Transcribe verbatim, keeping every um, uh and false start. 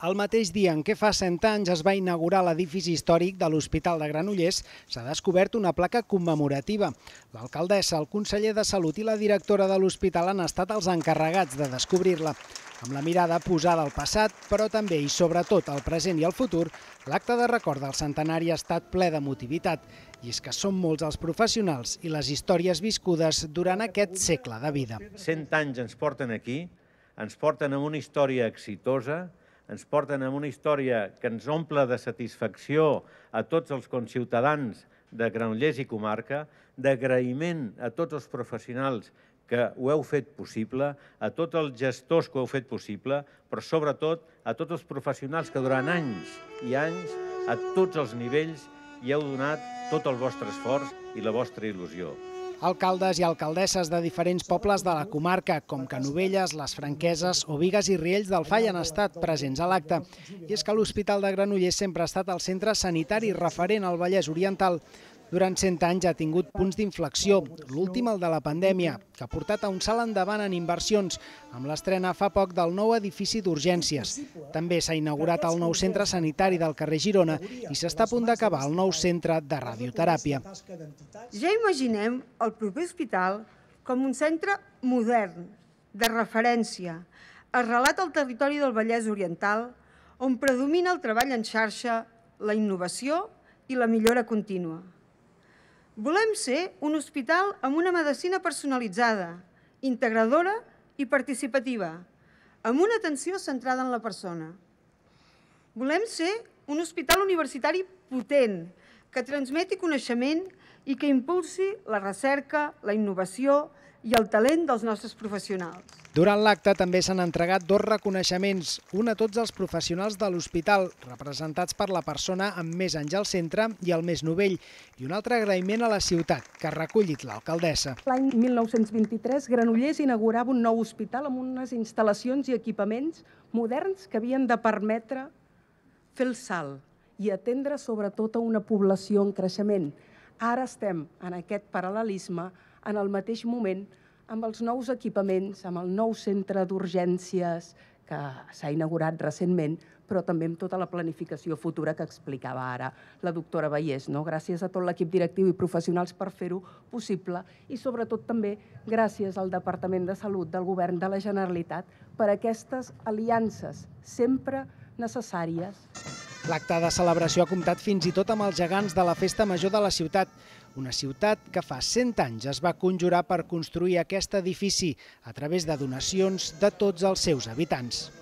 El mateix dia en què fa cent anys es va inaugurar l'edifici històric de l'Hospital de Granollers, s'ha descobert una placa commemorativa. L'alcaldessa, el conseller de Salut i la directora de l'hospital han estat els encarregats de descobrir-la. Amb la mirada posada al passat, però també i sobretot al present i al futur, l'acte de record del centenari ha estat ple d'emotivitat. I és que són molts els professionals i les històries viscudes durant aquest segle de vida. cent anys ens porten aquí, ens porten amb una història exitosa, ens porten amb una història que ens omple de satisfacció a tots els conciutadans de Granollers i comarca, d'agraïment a tots els professionals que ho heu fet possible, a tots els gestors que ho heu fet possible, però sobretot a tots els professionals que durant anys i anys, a tots els nivells, hi heu donat tot el vostre esforç i la vostra il·lusió. Alcaldes i alcaldesses de diferents pobles de la comarca, com que Novelles, les Franqueses o Bigues i Riells del Fai han estat presents a l'acte. I és que l'Hospital de Granollers sempre ha estat el centre sanitari referent al Vallès Oriental. Durant cent anys ha tingut punts d'inflexió, l'últim el de la pandèmia, que ha portat a un salt endavant en inversions, amb l'estrena fa poc del nou edifici d'urgències. També s'ha inaugurat el nou centre sanitari del carrer Girona i s'està a punt d'acabar el nou centre de radioteràpia. Ja imaginem el proper hospital com un centre modern, de referència, arrelat al territori del Vallès Oriental, on predomina el treball en xarxa, la innovació i la millora contínua. Volem ser un hospital amb una medicina personalitzada, integradora i participativa, amb una atenció centrada en la persona. Volem ser un hospital universitari potent, que transmeti coneixement i que impulsi la recerca, la innovació i el talent dels nostres professionals. Durant l'acte també s'han entregat dos reconeixements, un a tots els professionals de l'hospital, representats per la persona amb més anys al centre i el més novell, i un altre agraïment a la ciutat, que ha recollit l'alcaldessa. L'any mil nou-cents vint-i-tres, Granollers inaugurava un nou hospital amb unes instal·lacions i equipaments moderns que havien de permetre fer el salt i atendre sobretot a una població en creixement. Ara estem en aquest paral·lelisme en el mateix moment amb els nous equipaments, amb el nou centre d'urgències que s'ha inaugurat recentment, però també amb tota la planificació futura que explicava ara la doctora Vallès. Gràcies a tot l'equip directiu i professionals per fer-ho possible i sobretot també gràcies al Departament de Salut del Govern de la Generalitat per aquestes aliances sempre necessàries. L'acte de celebració ha comptat fins i tot amb els gegants de la Festa Major de la ciutat, una ciutat que fa cent anys es va conjurar per construir aquest edifici a través de donacions de tots els seus habitants.